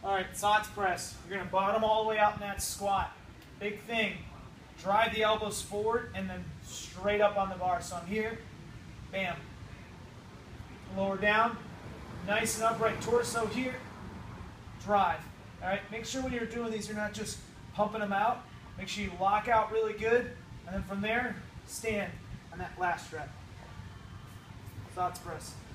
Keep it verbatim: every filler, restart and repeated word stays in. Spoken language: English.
All right, Sotts Press. You're gonna bottom all the way out in that squat. Big thing, drive the elbows forward and then straight up on the bar. So I'm here, bam. Lower down, nice and upright torso here, drive. All right, make sure when you're doing these, you're not just pumping them out. Make sure you lock out really good, and then from there, stand on that last rep. Sotts Press.